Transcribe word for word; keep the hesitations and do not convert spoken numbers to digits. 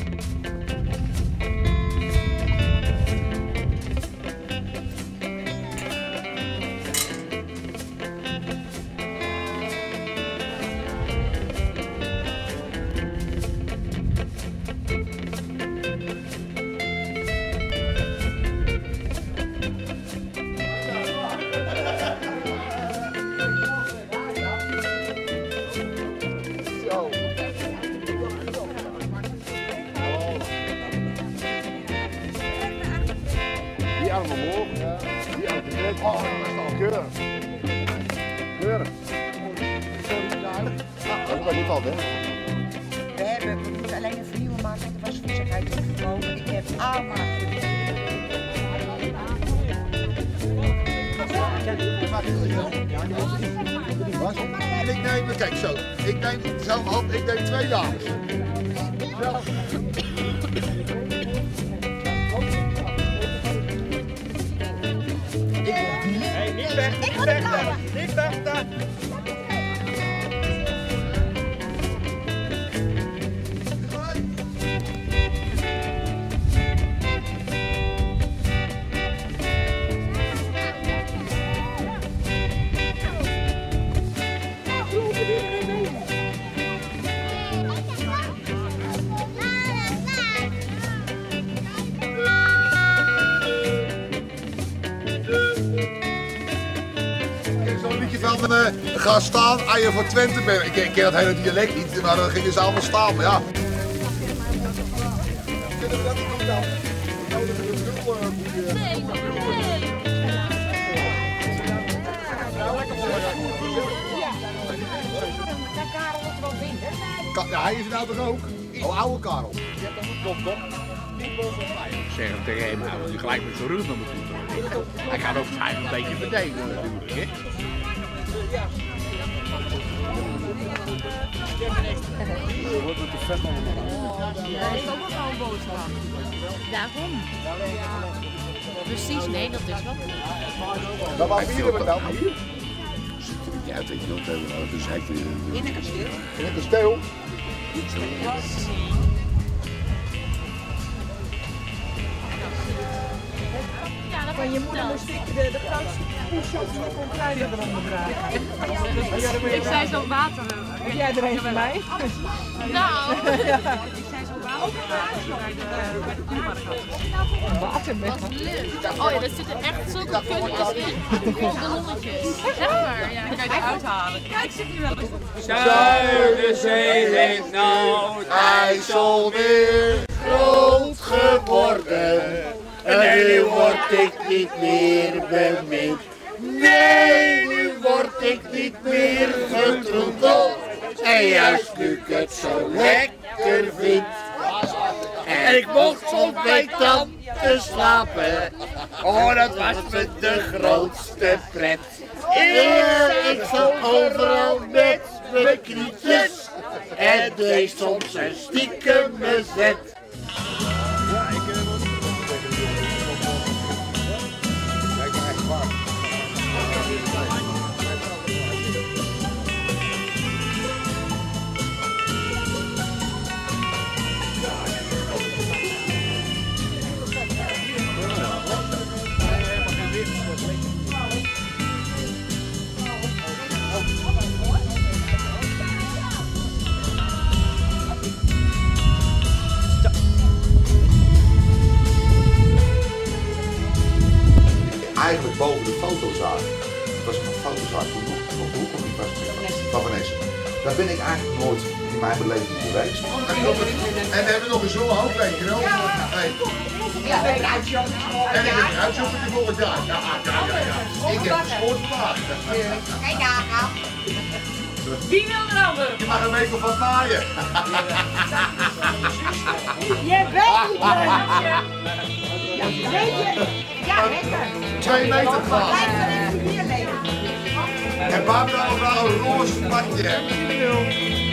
arm omhoog. Ja. Die arm terug. Oh, dat is al keurig. Keurig. Dat is wel niet altijd, hè? We hebben, we moeten alleen een vernieuwen maken, want er was viezigheid opgekomen. Ik heb allemaal En ik neem, kijk zo, ik neem zelf hand, ik neem twee dames. Zo. Hey, niet vechten, niet vechten, niet vechten! Van, uh, ga staan als je voor Twente bent. Ik, ik ken dat hele dialect niet, maar dan gingen ze allemaal staan. Maar ja. Kunnen we dat niet doen dan? Nee, nee. Ja, hij is nou toch ook? Oh, oude Karel. Je hebt dan een kop, toch? Ik zeg hem tegen hem, hij wil gelijk met zijn rug naar me toe. Hij gaat ook waarschijnlijk een beetje verdedigen natuurlijk, hè? Je wordt met de vet allemaal. Ja, ik ook wel een boodschap. Daarom. Precies, nee, dat is wat. Dan waar vieren we dan? Hier? Ja, dat weet je nog helemaal. Dat is echt in een kasteel. In een kasteel? Van je moeder moest ik de, de grootste push-ups van de container eronder dragen. Ik zei zo water. Heb jij er een van mij? Nou, ja. Ik zei zo water bij de, bij de koelmarkt. Water met Wat leuk. Oh ja, er zitten echt zulke kunstjes in. Gewoon ballonnetjes. Echt waar, ja. Dan kan je die uithalen. Kijk, zit hier wel eens. Zuiderzee heeft nou het IJsselmeer groot geworden. En nu word ik niet meer bemind. Nee, nu word ik niet meer getroeteld. En juist nu ik het zo lekker vind. En ik mocht soms bij tante slapen. Oh, dat was me de grootste pret. Ik zat overal met mijn knietjes. En deed soms een stiekeme zet. Eigenlijk boven de fotozaak, dat was een fotozaak toen nog, nog de hoek of niet was het? Van Vanessa. Daar ben ik eigenlijk nooit in mijn beleving geweest. En we hebben nog een zo'n hoop, weet je wel. Hey. Ja, we hebben uitzoeken. En ik heb een uitzoeken volgend jaar. Ja, ja, ja, ja. Ik heb gescoord vandaag. Kijk daar, Wie wil er ander? Je mag een week of wat naaien. je weet niet wat ja, weet je? Ja, lekker. Twee meter glas. Blijf er even hier leven. En Barbara nog wel een roze pakje hebben.